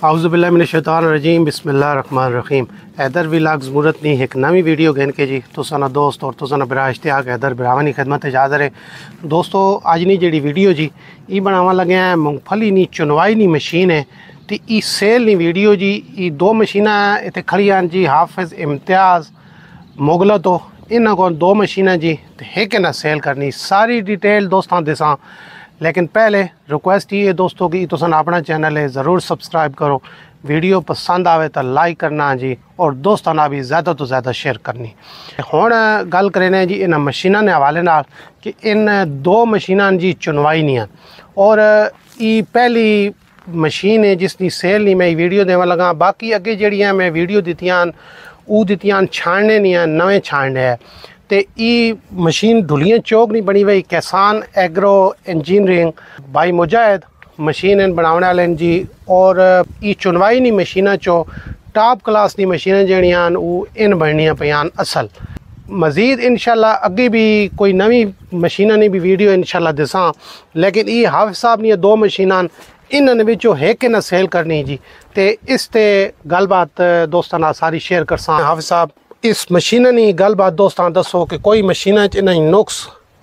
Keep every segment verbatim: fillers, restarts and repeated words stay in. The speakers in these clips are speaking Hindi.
आउज़ुबिल्लाहिमिनश्शैतानिर्रजीम बिस्मिल्लाहिर्रहमानिर्रहीम। हैदर व्लॉग्स मुरत नी एक नवी वीडियो गैन के जी तुसाना दोस्त और तुसाना बिरा इश्तियाक हैदर बिरावानी खिदमत हाज़िर है। दोस्तों अज नी जी वीडियो जी ये बनावा लगे हैं मूंगफली नी चुनवाई नी मशीन है तो ई सेल नी वीडियो जी ये दो मशीना इतने खड़िया जी हाफिज़ इम्तियाज़ मुगला तो इन्हों को दो मशीना जी एक ना सेल करनी सारी डिटेल दोस्तों दिसा। लेकिन पहले रिक्वेस्ट ये है दोस्तों की तुसन अपना चैनल है ज़रूर सब्सक्राइब करो, वीडियो पसंद आवे तो लाइक करना जी और दोस्तों ना भी ज़्यादा तो ज़्यादा शेयर करनी। हुण गल करें जी इन मशीनों के हवाले नाल कि इन दो मशीनों जी चुनवाई नहीं है और ये पहली मशीन है जिसकी सेल नहीं मैं वीडियो देवा लगा। बाकी अगे जड़ियाँ मैं वीडियो दित्तियां वो दित्तियां छाड़ने नहीं है नवे छाड़ने है तो ये मशीन धुलियां चौक नहीं बनी हुई किसान एग्रो इंजीनियरिंग भाई मुजाहिद मशीन इन बनाने वाले जी और ये चुनवाई नहीं मशीना चो टॉप क्लास की मशीन जड़ियां वो इन बननियां पियान असल। मज़ीद इंशाल्लाह अगे भी कोई नवी मशीना नहीं भी वीडियो इंशाल्लाह दिसा। लेकिन ये हाफिज़ साहब ने दो मशीना इन्होंने विचों एक ना सेल करनी जी तो इस ते गलबात दोस्तों ना सारी शेयर कर सा। हाफिज़ साहब इस मशीन की गलबात दोस्तों दसो कि कोई मशीन इन नुक्स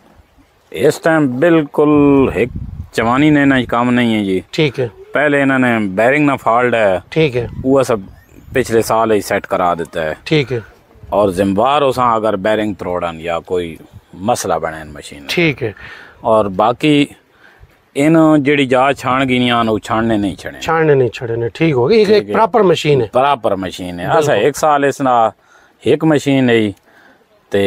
इस टाइम बिल्कुल एक जवानी ने ना काम नहीं है जी। ठीक है। पहले इन्होंने बैरिंग ना फॉल्ट है। ठीक है। वो सब पिछले साल ही सेट करा देता है। ठीक है। और जिम्बार उसा अगर बैरिंग तोड़न या कोई मसला बने मशीन। ठीक है। और बाकी इन जेडी जा छाण गिनियां वो छाणने नहीं छड़े छाणने नहीं छड़े ठीक हो गई। एक प्रॉपर मशीन है। प्रॉपर मशीन है। ऐसा एक साल इसना एक मशीन है ते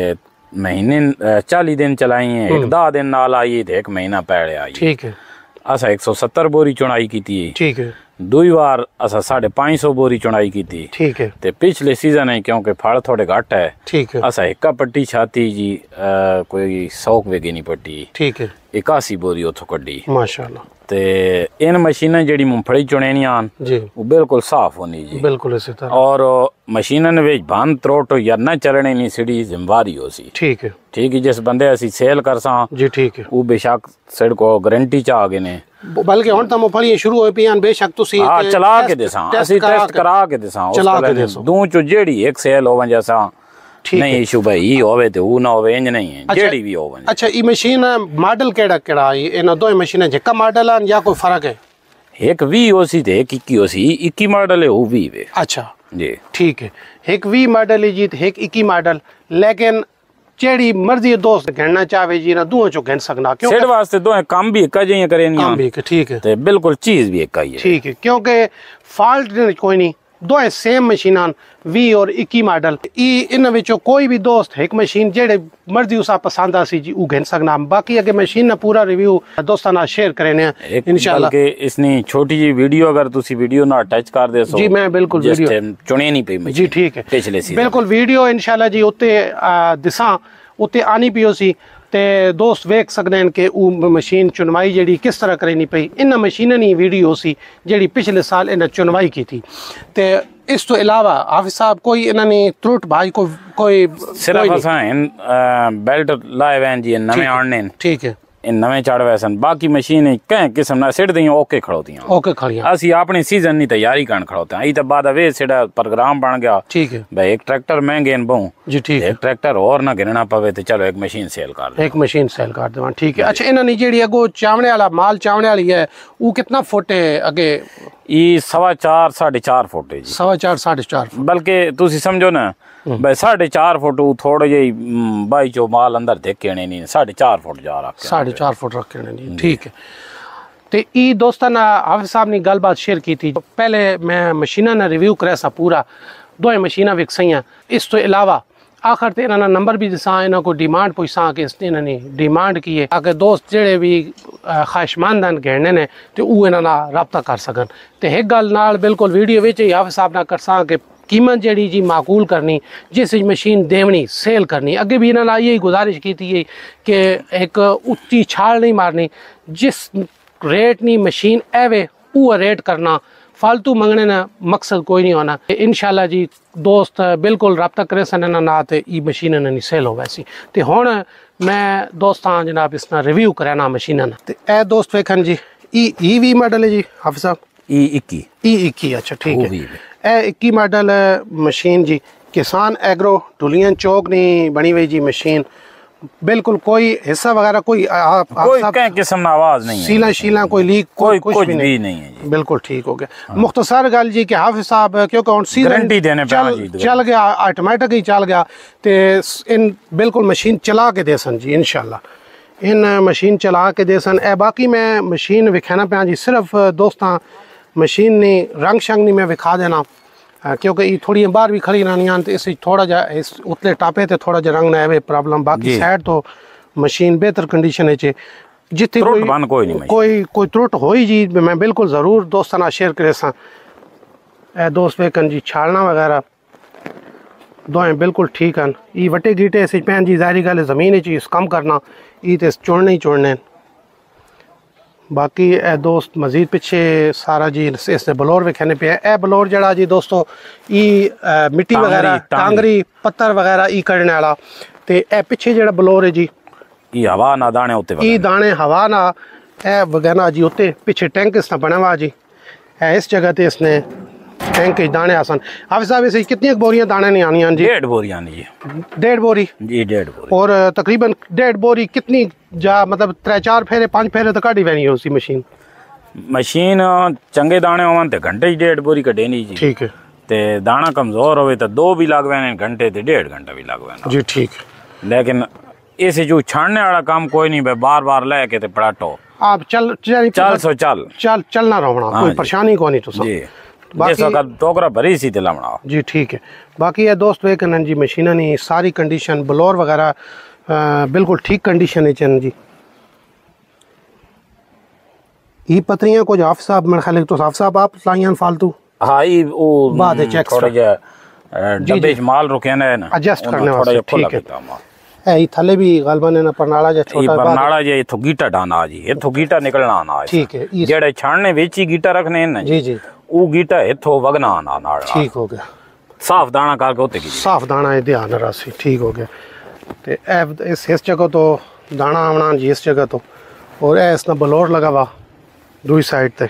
महीने चाली दिन चलाई है एक दस दिन नाल आई तो एक महीना पहले आई। ठीक है। असा एक सौ सत्तर बोरी चुनाई की थी। ठीक है। दुई बार असा साढ़े पाँच सौ बोरी चुनाई की थी। ठीक है। ते पिछले सीजन है क्योंकि फल थोड़े घट है। ठीक है। असा एक पट्टी छाती जी आ, कोई सौ वेगिनी पट्टी। ठीक है। इक्यासी बोरी उतो कड्डी माशाल्लाह। ते इन मशीन जी मूंगफली चुनेनियां जी वो बिल्कुल साफ होनी जी। बिल्कुल इसी तरह। और मशीनन विच भन त्रोट या न चलने नहीं सीढ़ी जिम्मेवारी हो सी। ठीक है। ठीक है। जिस बंदे असी सेल कर सा जी ठीक है वो बेशक सिर को गारंटी चा गए ने बल्कि हुन तो मूंगफली शुरू हो पियान बेशक तुसी हां चला के देसा असी टेस्ट करा के देसा चला के देसो दो चो जेड़ी एक सेल होवन जैसा नहीं इशू भाई ई होवे ते वो ना होवे इंज नहीं है जेड़ी भी होवन। अच्छा ई मशीन मॉडल केड़ा केड़ा है इन दो मशीनें जेका मॉडल है या कोई फर्क है? एक वी ओसी ते एक इक्की ओसी इक्की मॉडल है वो वी वे। अच्छा जी ठीक है। एक वी मॉडल है जी एक इक्की मॉडल लेकिन जेड़ी मर्जी दोस्त घणना चाहे जी ना दो चो घन सकना क्यों सेड वास्ते दो काम भी एक जई करे नहीं काम भी एक। ठीक है। ते बिल्कुल चीज भी एक ही है। ठीक है क्योंकि फॉल्ट कोई नहीं दो सेम मशीन वी और इक्की मॉडल ई इन विचों कोई भी दोस्त एक मशीन जेड़े मर्जी उसा पसंद आसी जी वो घन सकना। बाकी अगे मशीन ना पूरा रिव्यू दोस्तों ना शेयर करेने इंशाल्लाह। के इसनी छोटी जी वीडियो अगर तुसी वीडियो ना अटैच कर दे सो जी मैं बिल्कुल वीडियो चुने नहीं पई जी। ठीक है पिछले सीजन बिल्कुल वीडियो इंशाल्लाह जी उत्ते दिसा उत्ते आनी पी सी ते दोस्त वेख सकते हैं कि वो मशीन चुनवाई जी किस तरह करनी पई। इन मशीन ही वीडियो सी जी पिछले साल इन चुनवाई की थी। तो इस तो अलावा हाफिज़ साहब कोई इन्होंने त्रुट भाई कोई कोई सिर्फ असा बेल्ट लाए वैन जी नवे आणने। ठीक है। इन नवे चढ़ वैसन बाकी मशीन कहीं किस्म ना सिट दी ओके खड़ोतियां ओके खड़ियां असि अपनी सीजन की तैयारी करन खड़ोते हैं। तो बाद वे सिड़ा प्रोग्राम बन गया। ठीक है भाई एक ट्रैक्टर महंगे बहु जी। ठीक है। एक ट्रैक्टर और ना गिनना पवे तो चलो एक मशीन सेल कर एक मशीन सेल कर देवा। ठीक है। अच्छा इन्होंने जी अगो चावने वाला माल चावने वाली है वो कितना फुट है अगे? ई सवा चार साढ़े चार फुट है जी। सवा चार साढ़े चार बल्कि तुसी समझो ना भाई साढ़े चार फुट थोड़े जी बाई चो माल अंदर देखे नहीं साढ़े चार फुट जा रहा साढ़े चार फुट रखे नहीं। ठीक है। तो ई दोस्तों ना हाफिज़ साहब ने गलबात शेयर की थी। पहले मैं मशीना ना रिव्यू करे सा पूरा दो मशीना विकसाइया। इस तो अलावा आखिर तो इन्होंने नंबर भी दिसा इन्हों को डिमांड पूछा कि इन्होंने डिमांड की है अगर दोस्त जेड़े भी ख्वाहिशमंद हैं घेरने ने तो वो इन्होंने रब्ता कर सकन। तो एक गल नाल बिल्कुल वीडियो विच ही हाफिज़ साहब ना कर सा कि कीमत जी जी माकूल करनी जिस मशीन देवनी सेल करनी। अगे भी इन्होंने यही गुजारिश की थी कि एक उच्ची छाल नहीं मारनी जिस रेट नहीं मशीन एवे वो रेट करना फालतू मंगने ना मकसद कोई नहीं होना। इंशाल्लाह जी दोस्त बिल्कुल रब्ता करे सन ना तो ये मशीन नहीं सेल हो वैसी। तो हुण मैं दोस्तां जनाब इसना रिव्यू कराना मशीन। तो ए दोस्त वेखन जी ई ई वी मॉडल है जी हाफिज़ साहब ई इक्की ई इक्की अच्छा ठीक है। ए इक्की मॉडल मशीन जी किसान एग्रो टुलियन चौक नहीं बनी हुई जी मशीन, बिल्कुल कोई हिस्सा वगैरह कोई आप, कोई कहीं किस्म की आवाज नहीं है, सीला शीला कोई लीक कोई कुछ कुछ भी नहीं, भी नहीं है जी। बिल्कुल ठीक हो गया। हाँ। मुख्तसर गल जी कि हाफिज साहब क्योंकि गारंटी देने पे चल, चल गया ऑटोमेटिक ही चल गया तो इन बिल्कुल मशीन चला के दे सन जी इंशाल्लाह इन मशीन चला के दे सन। ए बाकी मैं मशीन विखाना पे जी सिर्फ दोस्तां मशीन ने रंग शंग नहीं मैं विखा देना क्योंकि ये थोड़ी बाहर भी खड़ी रहनी तो इस थोड़ा जा इस उतले टापे ते थोड़ा जा रंग ना आवे प्रॉब्लम, बाकी साइड तो मशीन बेहतर कंडीशन है जितनी कोई कोई नहीं कोई कोई त्रुट होई जी मैं बिल्कुल ज़रूर दोस्तों ना शेयर करे सा। ए दोस्त वेकन जी छालना वगैरह दोएं बिल्कुल ठीक हैं। ये वटे गीटे से पैन जी जारी गल ज़मीन चीज़ कम करना ये तो चुड़ने ही चुड़ने। बाकी ए दोस्त मजीद पिछे सारा जी इसने बलोर विखाने पे है। ए बलोर जड़ा जी दोस्तों ई मिट्टी वगैरह टांगरी पत्थर वगैरह ई करने वाला ते ए पिछे जड़ा बलोर है जी ई हवा ना दाने होते ई दाने हवा ना ए वगैरह जी होते पिछे टैंक इसने बना हुआ जी ए इस जगह ते इसने टैंक दाने आसन। हाफिज साहब इसे कितनी बोरियां दाने नहीं आनी जी? डेढ़ बोरियां नहीं डेढ़ बोरी जी डेढ़ बोरी और तकरीबन डेढ़ बोरी कितनी जा मतलब त्रै चार फेरे पांच फेरे तो काटी वैनी उसी मशीन मशीन चंगे दाने होवन ते घंटे डेढ़ बोरी कटे नहीं जी ठीक है ते दाना कमजोर होवे तो दो भी लगवाने घंटे ते डेढ़ घंटा भी लगवाना जी ठीक है। लेकिन इसे जो छानने वाला काम कोई नहीं बार बार लेके ते पड़ाटो आप चल चल चल सो चल चल चलना रहना कोई परेशानी को नहीं तो जी बाकी टोकरा भरी सी ते लमना जी ठीक है। बाकी ये दोस्त वे कन जी मशीना नहीं सारी कंडीशन ब्लोर वगैरह बिल्कुल ठीक कंडीशन है चन जी। ये पतरियां कुछ हाफिज साहब मेरे ख्याल तो हाफिज साहब आप लाइयां फालतू हां ये वो बाद है चेक थोड़ा जा डब्बे माल रुके ना ना एडजस्ट करने वास्ते ठीक है। है ये थले भी गलबन ना परनाला जा छोटा परनाला जे इथो गीटा डाना जी इथो गीटा निकलना ना ठीक है। जेड़े छानने विच ही गीटा रखने ना जी जी वो गीटा इथो वगना ना नाल ठीक हो गया साफ दाना करके होते की साफ दाना है ध्यान रासी ठीक हो गया ते इस इस जगह तो दाना आना जी इस जगह तो और ए इसना बलोर लगा वा दूसरी साइड ते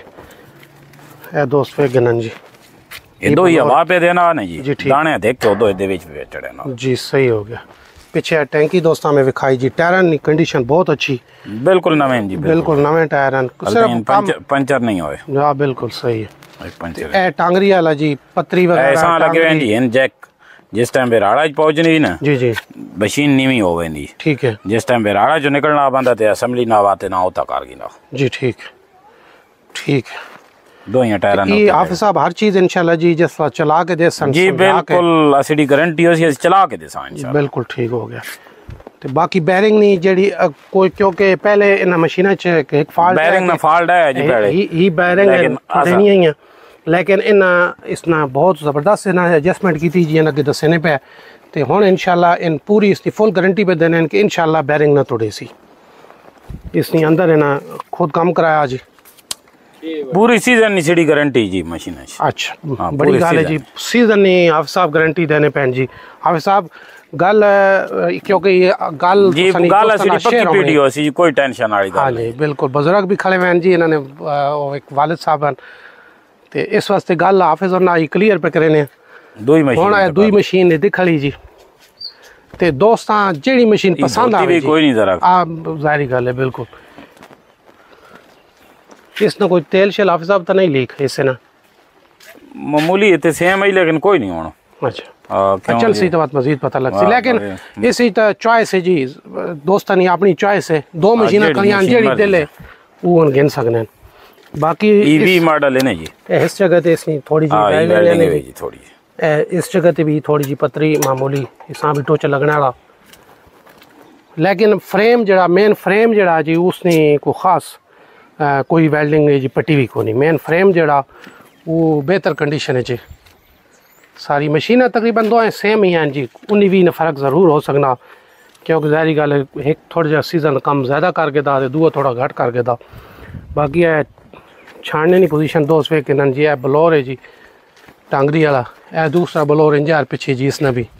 ए दोस्त वे गनन जी ये दो ही हवा पे देना ना जी, जी दाने देख के दो दे विच चढ़े ना जी सही हो गया। पीछे टैंकी दोस्तों में विखाई जी टायरन की कंडीशन बहुत अच्छी बिल्कुल नवे जी बिल्कुल नवे टायरन सिर्फ पंचर, पंचर नहीं होए हां बिल्कुल सही है। पंचर ए टांगरी वाला जी पतरी वगैरह ऐसा लगे हैं जी इन जैक जिस टाइम बेराड़ा पहुंचनी ना जी जी मशीन नीवी होवे नहीं ठीक है। जिस टाइम बेराड़ा जो निकलना बंदा ते असेंबली ना आते ना होता कारगी ना जी ठीक ठीक है। दो ही टायर ये हाफिज साहब हर चीज इंशाल्लाह जी जिस चला के दे सन जी बिल्कुल असली गारंटी हो सी चला के दे सा इंशाल्लाह बिल्कुल ठीक हो गया। तो बाकी बैरिंग नहीं जेडी कोई क्योंकि पहले इन मशीना च एक फॉल्ट बैरिंग में फॉल्ट है जी पहले ही ही बैरिंग देनी है लेकिन इन इसना बहुत जबरदस्त इना एडजस्टमेंट की थी जी अगे दसने पे तो हुन इंशाल्लाह इन पूरी इसकी फुल गारंटी पे देने कि इंशाल्लाह बैरिंग ना तोड़े सी इसनी अंदर इना खुद काम कराया जी पूरी सीजन नी सीडी गारंटी जी मशीन है। अच्छा हाँ, बड़ी गल है जी सीजन नहीं हाफिज साहब गारंटी देने पैन जी हाफिज साहब गल क्योंकि ये गल जी गल असली पक्की पीडी हो सी कोई टेंशन वाली गल नहीं बिल्कुल बुजुर्ग भी खड़े हैं जी इन्होंने एक वालिद साहब ते इस वास्ते गल हाफिज और ना क्लियर पे करे ने दुई मशीन हुन दुई मशीन दिखली जी ते दोस्तां जेड़ी मशीन पसंद आवे कोई नहीं जरा आ जाहिर गल है बिल्कुल इसने कोई तेल शेल हाफिज साहब तो नहीं लीक इससे ना मामूली है सेम है लेकिन कोई नहीं होना अच्छा चल सी तो बात मजीद पता लगती लेकिन इसी तो चॉइस है जी दोस्तां नहीं अपनी चॉइस है दो मशीना कलियां जेड़ी दिले वो गिन सकने बाकी ईवी मॉडल है ना जी इस जगह ते इसनी थोड़ी जी वेल्डिंग है जी थोड़ी इस जगह ते भी थोड़ी जी पतरी मामूली इसा भी टोच लगने वाला लेकिन फ्रेम जड़ा मेन फ्रेम जड़ा जी उसने को खास आ, कोई वेल्डिंग नहीं जी पट्टी भी को नहीं मेन फ्रेम जड़ा वो बेहतर कंडीशन है जी सारी मशीन तकरीबन दो सेम ही हैं जी उन्नी भी फ़र्क ज़रूर हो सकना क्योंकि ज़ाहिर गल एक थोड़ा जा सीजन कम ज़्यादा करके दा दूआ थोड़ा घट करके दा बाकी है छाड़ने की पोजीशन दो सवे कि जी है बलोर है जी टांगरी वाला ए दूसरा बलोर इंजार पिछे जी इसने भी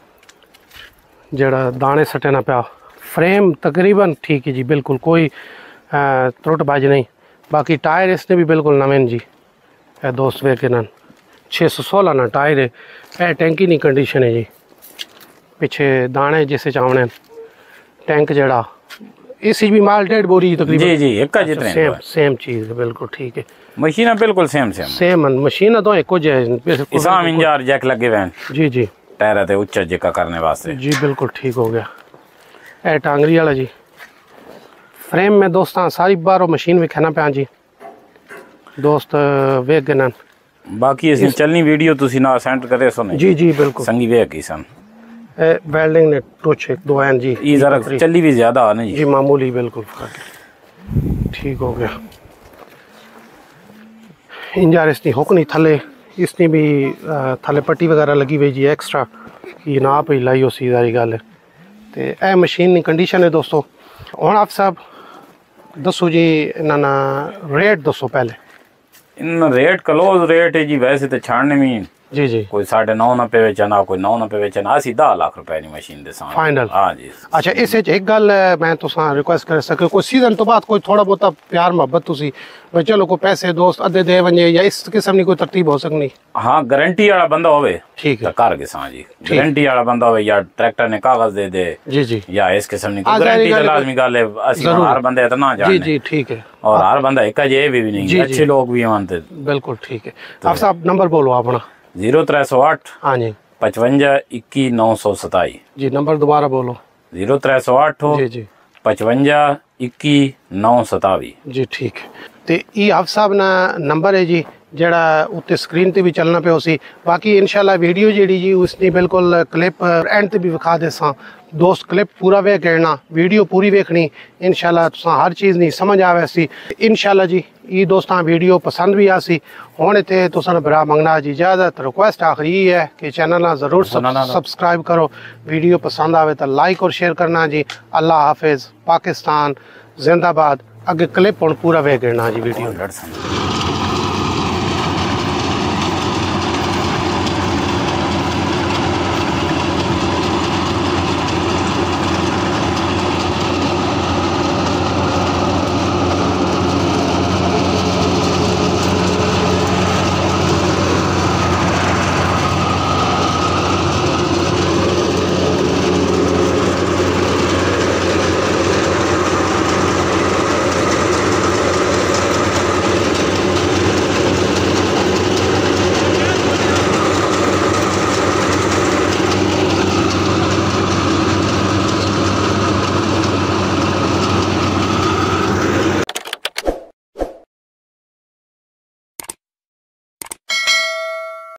जड़ा दाने सटना पाया फ्रेम तकरीबन ठीक है जी बिल्कुल कोई त्रुट बाज नहीं बाकी टायर इसने भी बिल्कुल नवें जी ए दोस्त वे के नन छे सौ सोलह ना टायर है। ए टैंकी नहीं कंडीशन है जी, पिछे दाने जैसे चावने टैंक जड़ा इसी भी माल डेढ़ बोरी तकरीबन। जी जी एक जितने सेम सेम चीज है बिल्कुल ठीक है। मशीन बिल्कुल सेम सेम सेम मशीन तो एक कुछ है इसाम इंजार जैक लगे हुए हैं। जी जी टायर ते उच्च जिका करने वास्ते जी बिल्कुल ठीक हो गया। ए टांगरी वाला जी फ्रेम में दोस्तां सारी बारो मशीन भी खाना पे जी दोस्त वे गनन बाकी ਅਸੀਂ ਚੱਲਣੀ ਵੀਡੀਓ ਤੁਸੀਂ ਨਾ ਸੈਂਡ ਕਰੇ ਸੋ ਨਹੀਂ जी जी बिल्कुल संगी वे की सन ए वेल्डिंग ने टच एक दो हैं जी ये जरा चली भी ज्यादा नहीं जी मामूली बिल्कुल ठीक हो गया। इंजार इसनी हुक नहीं थले इसनी भी थले पट्टी वगैरह लगी हुई जी एक्स्ट्रा ये ना आप ही लाई हो सी सारी गल है। तो ए मशीन की कंडीशन है दोस्तों। हुण आप साहब दसो जी ना ना रेट दसो पहले। इन रेट क्लोज रेट है जी वैसे तो छाड़ने में जी जी कोई साढ़े नौ ना पे बेचना कोई नौ ना पे बेचना असी दस लाख रुपए की मशीन दे सामने फाइनल। हाँ जी अच्छा इस एक गल मैं तो रिक्वेस्ट कर सके कोई सीजन तो बाद कोई थोड़ा बहुत प्यार मोहब्बत तुसी भाई चलो कोई पैसे दोस्त अद्धे दे वने या इस किस्म की कोई तरतीब हो सकनी। हाँ गारंटी वाला बंदा होवे ठीक है कर के सा जी गारंटी वाला बंदा होवे या ट्रैक्टर ने कागज दे दे जी जी या इस किस्म की गारंटी तो लाजमी गल है। असि हर बंदे इतना जाने जी जी ठीक है और हर बंदा एक जे भी नहीं अच्छे लोग भी मानते बिल्कुल ठीक है। आप साहब नंबर बोलो अपना। जीरो त्रै सौ अठ हाँ जी पचवंजा इक्की नौ सौ सताई जी नंबर दोबारा बोलो। जीरो त्रै सौ अठ जी जी पचवंजा इक्की नौ सतावी जी ठीक है। तो ये आप साहब ना नंबर है जी जड़ा उत्ते स्क्रीन ते भी चलना पे उसी बाकी इंशाल्लाह वीडियो जी जी उसने बिल्कुल क्लिप एंड ते भी विखा दे सा दोस्त क्लिप पूरा वे करना वीडियो पूरी वेखनी इंशाल्लाह तुसा हर चीज़ नहीं समझ आवे सी इंशाल्लाह जी। ये दोस्तां वीडियो पसंद भी आसी होने ते तुसा बरा मंगना जी इजाजत रिक्वेस्ट आखिरी है कि चैनल ना जरूर सब्सक्राइब करो वीडियो पसंद आवे तो लाइक और शेयर करना जी। अल्लाह हाफिज पाकिस्तान जिंदाबाद। अगे क्लिप पूरा वे करना जी वीडियो।